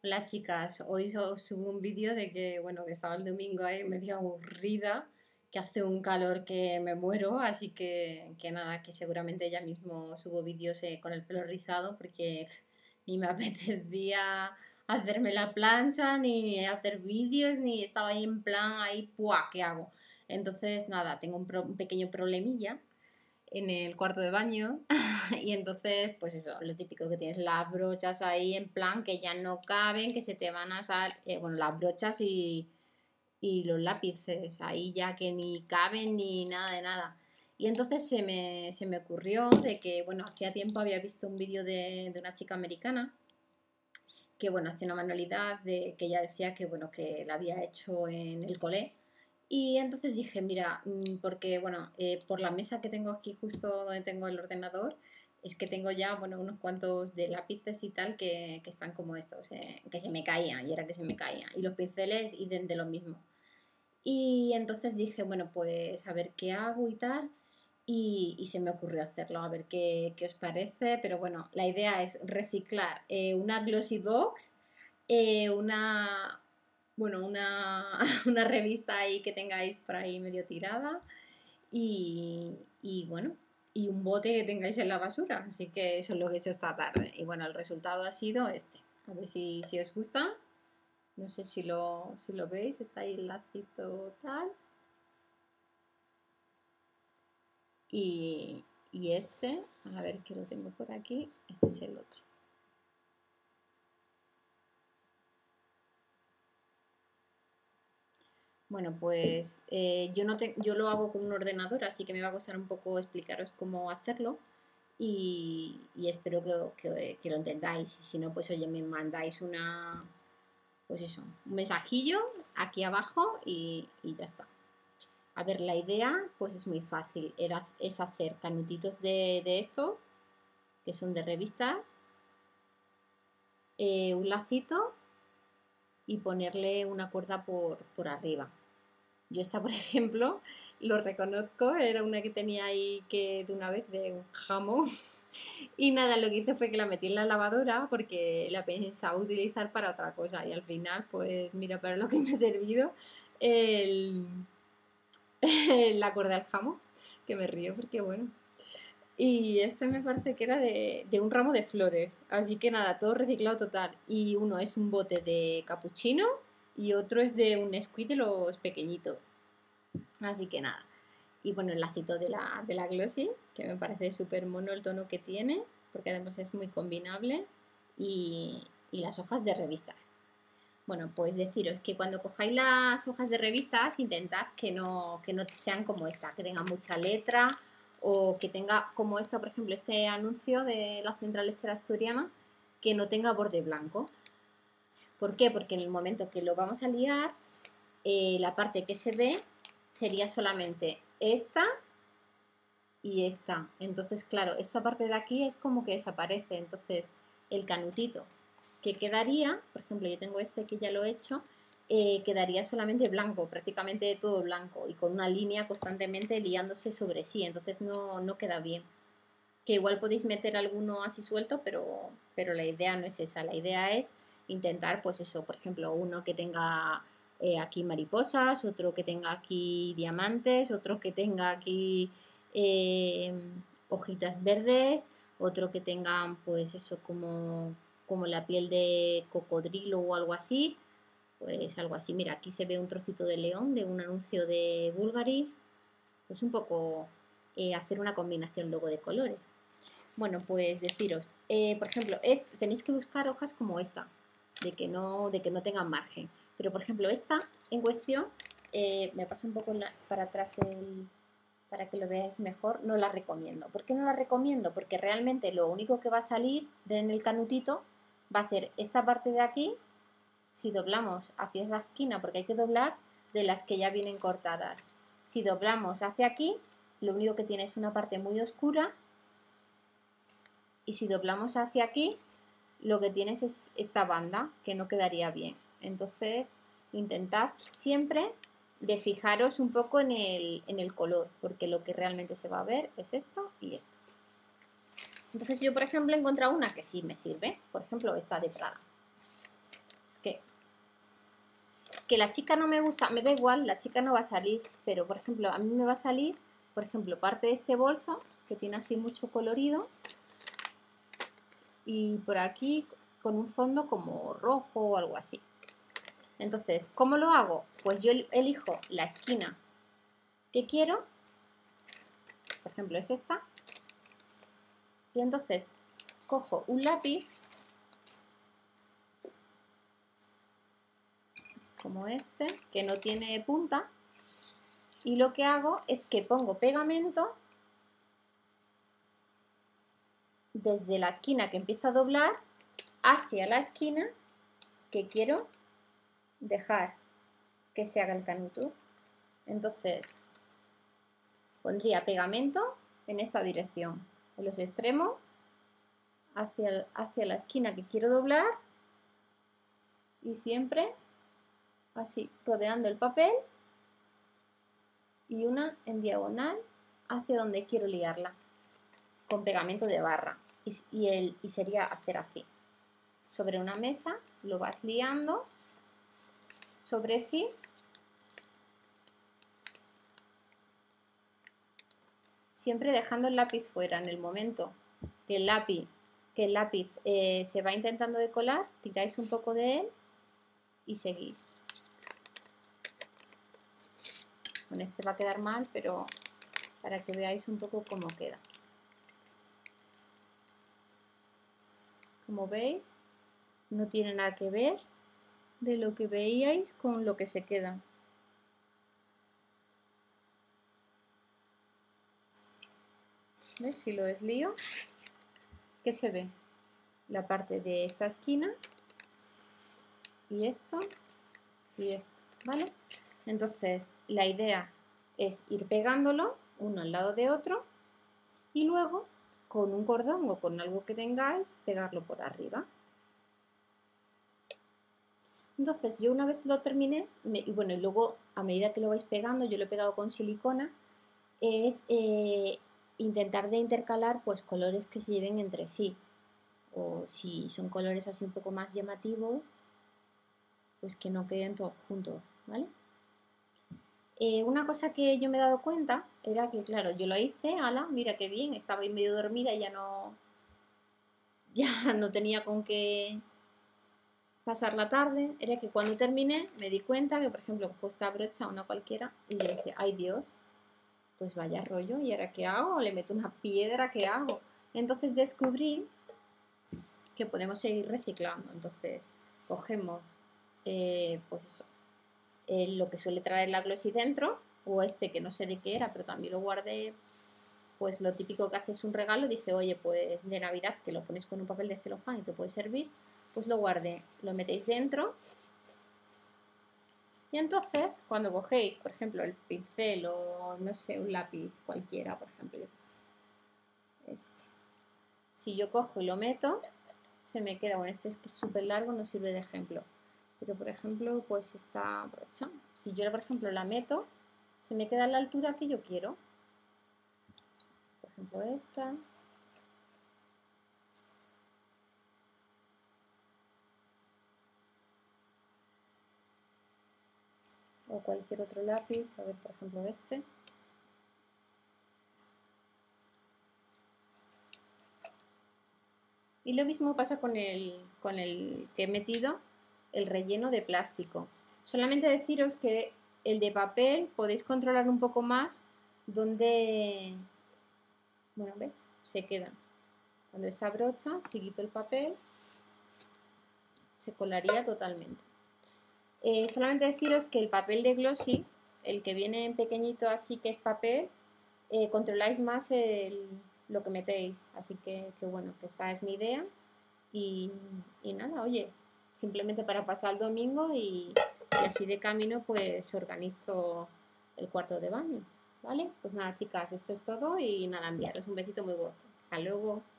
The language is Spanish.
Hola chicas, hoy os subo un vídeo de que, bueno, que estaba el domingo ahí medio aburrida, que hace un calor que me muero, así que nada, que seguramente ya mismo subo vídeos con el pelo rizado porque ni me apetecía hacerme la plancha, ni hacer vídeos, ni estaba ahí en plan, ahí, ¡puah! ¿Qué hago? Entonces, nada, tengo un pequeño problemilla en el cuarto de baño y entonces, pues eso, lo típico que tienes las brochas ahí en plan que ya no caben, que se te van a salir, bueno, las brochas y los lápices ahí ya que ni caben ni nada de nada. Y entonces se me ocurrió de que, bueno, hacía tiempo había visto un vídeo de una chica americana que, bueno, hacía una manualidad de, que ella decía que, bueno, que la había hecho en el cole. Y entonces dije, mira, porque bueno, por la mesa que tengo aquí justo donde tengo el ordenador, es que tengo ya, bueno, unos cuantos de lápices y tal que están como estos, que se me caían y era que se me caían. Y los pinceles y de lo mismo. Y entonces dije, bueno, pues a ver qué hago y tal. Y se me ocurrió hacerlo, a ver qué os parece. Pero bueno, la idea es reciclar una glossy box, una, bueno, una, una revista ahí que tengáis por ahí medio tirada y bueno, y un bote que tengáis en la basura. Así que eso es lo que he hecho esta tarde. Y bueno, el resultado ha sido este. A ver si os gusta. No sé si lo veis, está ahí el lacito tal. Y, y este, a ver que lo tengo por aquí, este es el otro. Bueno, pues yo lo hago con un ordenador, así que me va a costar un poco explicaros cómo hacerlo y espero que lo entendáis. Y si no, pues oye, me mandáis pues eso, un mensajillo aquí abajo y ya está. A ver, la idea pues es muy fácil, es hacer canutitos de estos, que son de revistas, un lacito y ponerle una cuerda por arriba. Yo esta, por ejemplo, lo reconozco, era una que tenía ahí que de una vez de un jamón. Y nada, lo que hice fue que la metí en la lavadora porque la pensaba utilizar para otra cosa. Y al final, pues mira, para lo que me ha servido el, la cuerda del jamón, que me río porque bueno. Y este me parece que era de un ramo de flores. Así que nada, todo reciclado total. Y uno es un bote de capuchino y otro es de un Nesquik de los pequeñitos. Así que nada. Y bueno, el lacito de la Glossy, que me parece súper mono el tono que tiene, porque además es muy combinable. Y las hojas de revista. Bueno, pues deciros que cuando cojáis las hojas de revistas, intentad que no sean como esta, que tengan mucha letra o que tenga como esta, por ejemplo, ese anuncio de la Central Lechera Asturiana, que no tenga borde blanco. ¿Por qué? Porque en el momento que lo vamos a liar, la parte que se ve sería solamente esta y esta. Entonces, claro, esta parte de aquí es como que desaparece. Entonces, el canutito que quedaría, por ejemplo, yo tengo este que ya lo he hecho, quedaría solamente blanco, prácticamente todo blanco y con una línea constantemente liándose sobre sí. Entonces, no queda bien. Que igual podéis meter alguno así suelto, pero la idea no es esa. La idea es intentar, pues eso, por ejemplo, uno que tenga aquí mariposas, otro que tenga aquí diamantes, otro que tenga aquí eh, hojitas verdes, otro que tenga, pues eso, como la piel de cocodrilo o algo así. Pues algo así. Mira, aquí se ve un trocito de león de un anuncio de Bulgari. Pues un poco hacer una combinación luego de colores. Bueno, pues deciros, por ejemplo, tenéis que buscar hojas como esta, de que no tengan margen. Pero, por ejemplo, esta en cuestión, me paso un poco para atrás para que lo veáis mejor, no la recomiendo. ¿Por qué no la recomiendo? Porque realmente lo único que va a salir en el canutito va a ser esta parte de aquí, si doblamos hacia esa esquina, porque hay que doblar de las que ya vienen cortadas. Si doblamos hacia aquí, lo único que tiene es una parte muy oscura y si doblamos hacia aquí, lo que tienes es esta banda, que no quedaría bien. Entonces, intentad siempre de fijaros un poco en el color, porque lo que realmente se va a ver es esto y esto. Entonces yo, por ejemplo, he encontrado una que sí me sirve, por ejemplo, esta de Prada. que la chica no me gusta, me da igual, la chica no va a salir, pero por ejemplo, a mí me va a salir, por ejemplo, parte de este bolso, que tiene así mucho colorido, y por aquí con un fondo como rojo o algo así. Entonces, ¿cómo lo hago? Pues yo elijo la esquina que quiero, por ejemplo es esta, y entonces cojo un lápiz, como este, que no tiene punta, y lo que hago es que pongo pegamento desde la esquina que empiezo a doblar hacia la esquina que quiero dejar que se haga el canuto. Entonces pondría pegamento en esa dirección, en los extremos, hacia la esquina que quiero doblar, y siempre así, rodeando el papel, y una en diagonal hacia donde quiero liarla, con pegamento de barra. Y sería hacer así. Sobre una mesa lo vas liando sobre sí, siempre dejando el lápiz fuera. En el momento que el lápiz se va intentando decolar, tiráis un poco de él y seguís. Con este va a quedar mal, pero para que veáis un poco cómo queda. Como veis, no tiene nada que ver de lo que veíais con lo que se queda. ¿Ves? Si lo deslío, ¿qué se ve? La parte de esta esquina y esto, ¿vale? Entonces, la idea es ir pegándolo uno al lado de otro y luego con un cordón o con algo que tengáis, pegarlo por arriba. Entonces, yo una vez lo terminé, y bueno, y luego a medida que lo vais pegando, yo lo he pegado con silicona, es intentar de intercalar pues colores que se lleven entre sí, o si son colores así un poco más llamativos, pues que no queden todos juntos, ¿vale? Una cosa que yo me he dado cuenta era que, claro, yo lo hice, ala, mira qué bien, estaba ahí medio dormida y ya no tenía con qué pasar la tarde. Era que cuando terminé me di cuenta que, por ejemplo, cojo esta brocha, una cualquiera, y yo dije, ay Dios, pues vaya rollo, ¿y ahora qué hago? ¿Le meto una piedra? ¿Qué hago? Entonces descubrí que podemos seguir reciclando. Entonces cogemos, pues eso, lo que suele traer la glossy dentro, o este que no sé de qué era, pero también lo guardé, pues lo típico que haces un regalo, dice, oye, pues de Navidad, que lo pones con un papel de celofán y te puede servir, pues lo guardé, lo metéis dentro, y entonces cuando cogéis, por ejemplo, el pincel o no sé, un lápiz cualquiera, por ejemplo, yo qué sé, este, si yo cojo y lo meto, se me queda, bueno, este es que es súper largo, no sirve de ejemplo. Pero, por ejemplo, pues esta brocha, si yo, por ejemplo, la meto, se me queda a la altura que yo quiero. Por ejemplo, esta. O cualquier otro lápiz. A ver, por ejemplo, este. Y lo mismo pasa con el que he metido el relleno de plástico. Solamente deciros que el de papel podéis controlar un poco más donde, bueno, ¿ves? Se queda. Cuando esta brocha, si quito el papel, se colaría totalmente. Solamente deciros que el papel de glossy, el que viene en pequeñito así que es papel, controláis más lo que metéis. Así que bueno, que esa es mi idea. Y nada, oye, simplemente para pasar el domingo y así de camino pues organizo el cuarto de baño, ¿vale? Pues nada, chicas, esto es todo y nada, enviaros un besito muy gordo. Hasta luego.